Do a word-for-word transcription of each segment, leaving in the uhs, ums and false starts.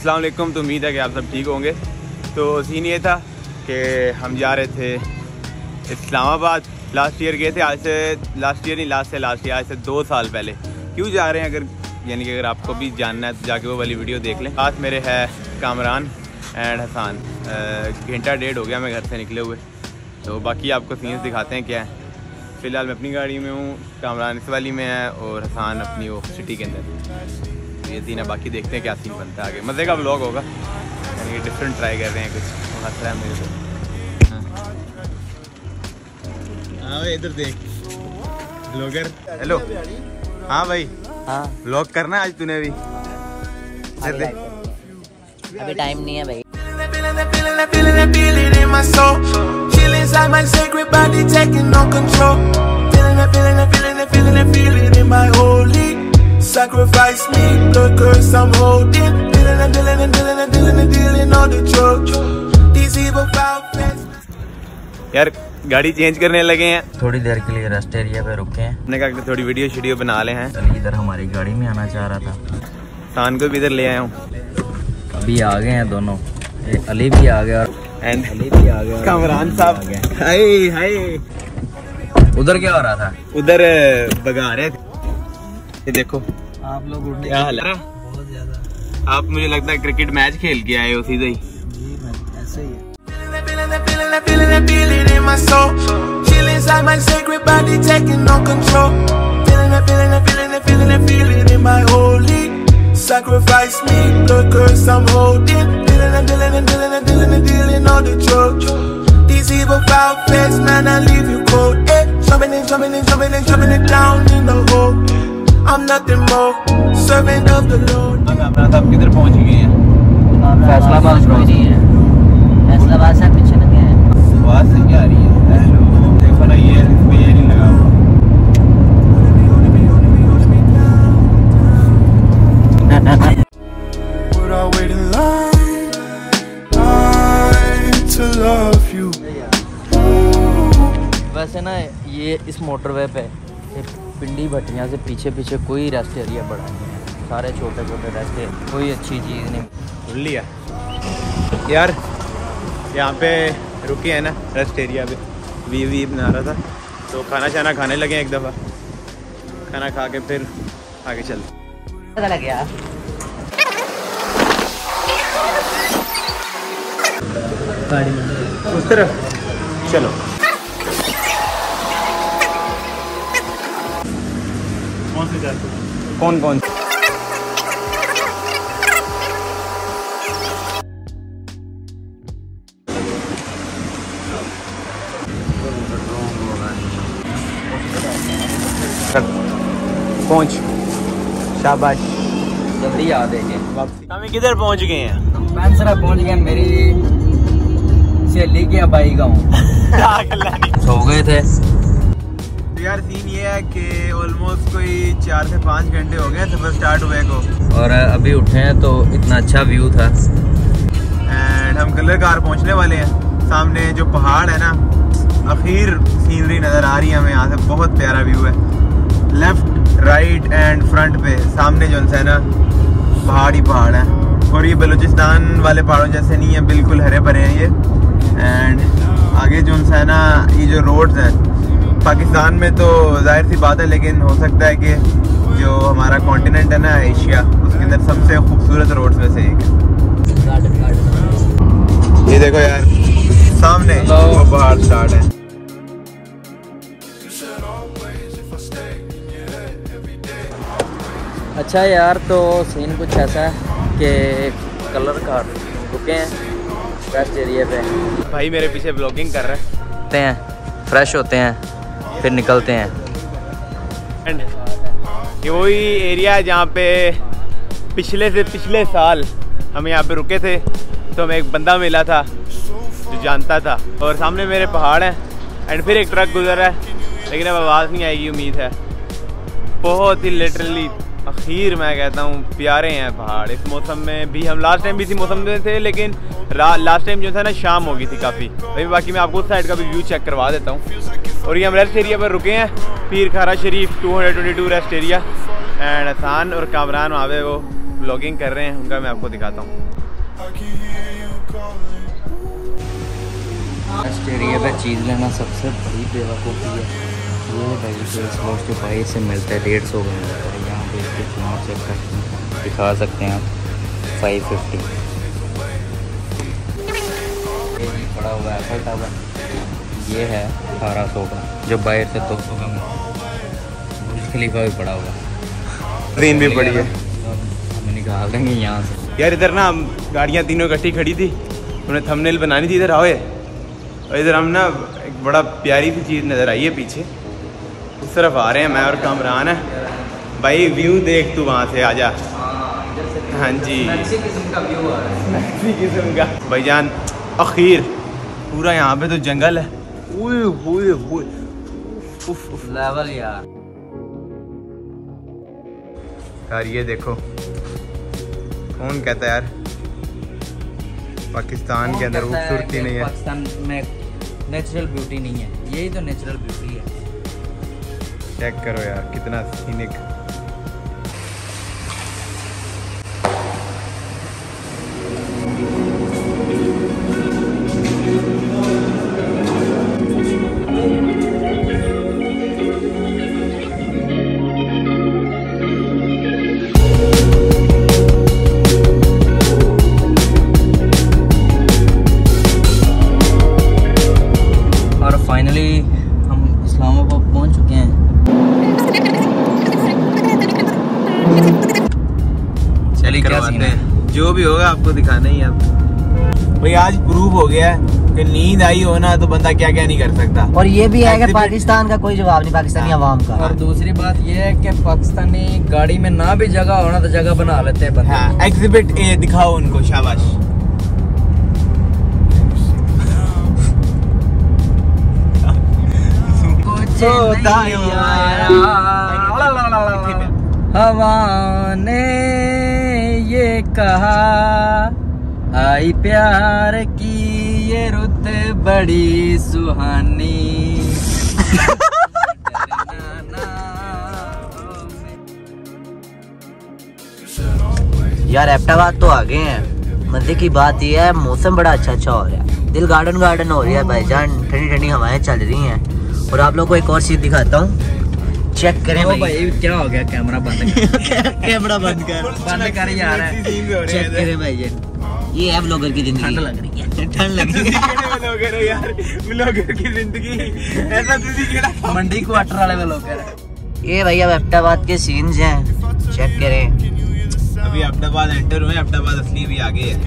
अस्सलाम वालेकुम। तो उम्मीद है कि आप सब ठीक होंगे। तो सीन ये था कि हम जा रहे थे इस्लामाबाद। लास्ट ईयर गए थे, आज से लास्ट ईयर नहीं लास्ट से लास्ट ईयर आज से दो साल पहले। क्यों जा रहे हैं, अगर यानी कि अगर आपको भी जानना है तो जाके वो वाली वीडियो देख लें। साथ मेरे है कामरान एंड हसान। घंटा डेढ़ हो गया मैं घर से निकले हुए, तो बाकी आपको सीन्स दिखाते हैं क्या है। फ़िलहाल मैं अपनी गाड़ी में हूँ, कामरान इस वाली में है और हसान अपनी वो सिटी के अंदर। ये तीन है, बाकी देखते हैं क्या सीन बनता है आगे। मज़े का व्लॉग होगा, यानी कि डिफरेंट ट्राई कर रहे हैं कुछ। हंस रहा है मेरे को। हाँ इधर देख व्लॉगर। हेलो हाँ भाई, हाँ व्लॉग करना है आज तूने भी? अभी, अभी टाइम नहीं है भाई। Sacrifice me, the curse I'm holding. Dealing and dealing and dealing and dealing and dealing all the drugs. These evil foul plans. यार गाड़ी चेंज करने लगे हैं, थोड़ी देर के लिए रेस्ट एरिया पे रुके हैं। हमने कहा कि थोड़ी वीडियो शीडियो बना ले हैं। अली इधर हमारी गाड़ी में आना चाह रहा था, सान को भी इधर ले आया हूँ। अभी आ गए हैं दोनों, ये अली भी आ गया एंड अली भी आ गया, कामरान साहब। हाय हाय, उधर क्या हो रहा था? उधर भगा रहे थे। ये देखो आप लोग उड़ने क्या हाल है? बहुत ज्यादा। आप मुझे लगता है क्रिकेट मैच खेल के आए हो सीधे ही। जी मैं ऐसे ही है। Feeling it, feeling it in my soul. Chilling inside my sacred body, taking no control. Feeling it, feeling it, feeling it, feeling it, feeling it in my holy. Sacrifice me, the curse I'm holding. Dealing and dealing and dealing and dealing and dealing all the drugs. These evil foul face, man, I leave you cold. Eh, jumping in, jumping in, jumping in, jumping it down in the hole. I'm nothing more, servant of the Lord. आप किधर पहुंच गए हैं? फैसलाबाद नहीं है, फैसलाबाद से पीछे लगे हैं। आवाज से क्या आ रही है? देखो ना, ये इसमें ये नहीं लगा हुआ। Would I wait in line, line to love you? वैसे ना ये इस मोटरवे पे पिंडी भट्टियाँ से पीछे पीछे कोई रेस्ट एरिया बड़ा नहीं है, सारे छोटे छोटे रेस्ट एरिया, कोई अच्छी चीज़ नहीं। सुन लिया यार, यहाँ पे रुके हैं ना रेस्ट एरिया पे, वी वी बना रहा था, तो खाना शाना खाने लगे एक दफ़ा। खाना खा के फिर आगे चल। पता लग गया उस तरफ चलो। कौन सी जाते? कौन कौन पहुंच? शाबाश, जल्दी आ देंगे। हम किधर पहुंच गए हैं? पैंसरा पहुंच गए, मेरी सहेली के अबाई गाँव। सो गए थे यार। सीन ये है कि ऑलमोस्ट कोई चार से पाँच घंटे हो गए सफर स्टार्ट हुए को, और अभी उठे हैं तो इतना अच्छा व्यू था। एंड हम कलर कार पहुंचने वाले हैं। सामने जो पहाड़ है ना, आखिर सीनरी नज़र आ रही है हमें यहाँ से, बहुत प्यारा व्यू है। लेफ्ट राइट एंड फ्रंट पे सामने जो है ना पहाड़ ही पहाड़ है, और ये बलूचिस्तान वाले पहाड़ों जैसे नहीं है, बिल्कुल हरे भरे हैं ये। एंड आगे जो है ना ये जो रोड्स हैं, पाकिस्तान में तो जाहिर सी बात है, लेकिन हो सकता है कि जो हमारा कॉन्टिनेंट है ना एशिया, उसके अंदर सबसे खूबसूरत रोड्स में से एक है। ये देखो यार सामने वो पहाड़ स्टार्ट है। अच्छा यार, तो सीन कुछ ऐसा है कि कलर कार रुके हैं रेस्ट एरिया पे। भाई मेरे पीछे ब्लॉगिंग कर रहे हैं, फ्रेश होते हैं, फिर निकलते हैं। एंड ये वही एरिया है जहाँ पे पिछले से पिछले साल हम यहाँ पे रुके थे, तो हमें एक बंदा मिला था जो जानता था, और सामने मेरे पहाड़ हैं। एंड फिर एक ट्रक गुजर रहा है, लेकिन अब आवाज़ नहीं आएगी उम्मीद है। बहुत ही लिटरली आखिर मैं कहता हूँ प्यारे हैं पहाड़। इस मौसम में भी, हम लास्ट टाइम भी इसी मौसम में थे, लेकिन लास्ट टाइम जो था ना शाम हो गई थी काफ़ी। भाई बाकी मैं आपको उस साइड का भी व्यू चेक करवा देता हूँ। और ये हम रेस्ट एरिया पर रुके हैं, Pir Khara Sharif two hundred twenty two rest area. And Hasan और कामरान वहाँ पे वो व्लॉगिंग कर रहे हैं, उनका मैं आपको दिखाता हूँ। रेस्ट एरिया पे चीज़ लेना सबसे बड़ी बेवकूफ़ी है। ये वेजिटेबल्स रोस्ट जो भाई से मिलता है डेढ़ सौ का मिलता है, यहाँ पे इसके फ्लावर चेक कर दिखा सकते हैं आप, फाइव फिफ्टी। ये भी पड़ा हुआ है एफल टावर, ये है अठारह सौ का, जो बाहर से दो सौ का मिलता है। बुर्ज खलीफा भी पड़ा हुआ है, ट्रेन भी पड़ी है, हम निकाल देंगे यहाँ से। यार इधर ना गाड़ियाँ तीनों इकट्ठी खड़ी थी, उन्हें थंबनेल बनानी थी, इधर आओ। और इधर हम ना एक बड़ा प्यारी सी चीज़ नज़र आई है पीछे, उस तरफ आ रहे हैं मैं और कामरान है। भाई व्यू देख तू वहाँ से आजा। हाँ जी किस्म का व्यू आ रहा है, किस्म का भाईजान। आखिर पूरा यहाँ पे तो जंगल है। उए हुए हुए लेवल यार। यार ये देखो, कौन कहता है यार पाकिस्तान के अंदर खूबसूरती नहीं है। पाकिस्तान में नेचुरल ब्यूटी नहीं है, यही तो नेचुरल ब्यूटी है। चेक करो यार कितना सीनिक। फाइनली हम इस्लामाबाद पहुंच चुके हैं। चलिए क्या सीन है, जो भी होगा आपको दिखाना ही है। अब भाई आज प्रूव हो गया है कि नींद आई हो ना तो बंदा क्या क्या नहीं कर सकता। और ये भी है कि पाकिस्तान का कोई जवाब नहीं, पाकिस्तानी अवाम का। और दूसरी बात ये है कि पाकिस्तानी गाड़ी में ना भी जगह हो ना तो जगह बना लेते हैं बंदे। हाँ, एग्जिबिट ए दिखाओ उनको, शाबाश। हवा ने ये कहा आई प्यार की ये रुत बड़ी सुहानी। यार एबटाबाद तो आ गए हैं। मजे की बात यह है मौसम बड़ा अच्छा अच्छा हो रहा है, दिल गार्डन गार्डन हो रहा है भाईजान, ठंडी ठंडी हवाएं चल रही हैं। और आप लोग को एक और चीज दिखाता हूँ, चेक करें भाई। भाई क्या हो गया, कैमरा बंद कर। कैमरा बंद कर बंद कर यार। चेक करें भाई, ये है व्लॉगर की जिंदगी। ठंड लग रही है, ठंड लग रही है यार, व्लॉगर की जिंदगी ऐसा तुझी मंडी क्वार्टर वाले व्लॉगर। ये भाई अब एबटाबाद के सीन्स हैं, चेक करें। अभी एबटाबाद एंटर हुए, एबटाबाद असली भी आगे है,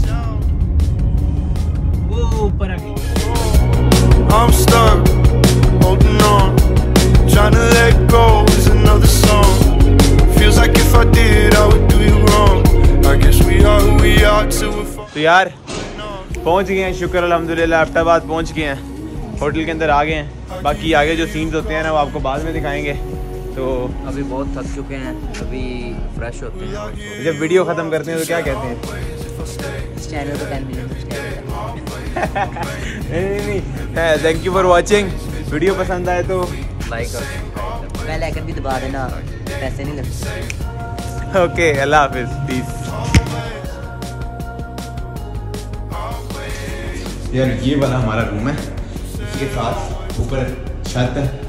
वो ऊपर आ गई। I'm stuck, holding on, trying to let go is another song. Feels like if I did, I would do you wrong. I guess we are who we are till we're falling. तो यार पहुंच गए हैं, शुक्र अल्हम्दुलिल्लाह एबटाबाद पहुंच गए हैं, होटल के अंदर आ गए हैं। बाकी आगे जो सीन्स होते हैं ना वो आपको बाद में दिखाएंगे। तो अभी बहुत थक चुके हैं, अभी फ्रेश होते हैं। जब वीडियो ख़त्म करते हैं तो क्या कहते हैं? इस चैनल को टेन मिलियन सब्सक्राइबर। नहीं नहीं, thank you for watching. Video पसंद आए तो लाइक और बेल आइकन भी दबा देना, पैसे नहीं लगते। ओके, अल्लाह हाफिज़, पीस। यार ये वाला हमारा रूम है, इसके साथ ऊपर छत है।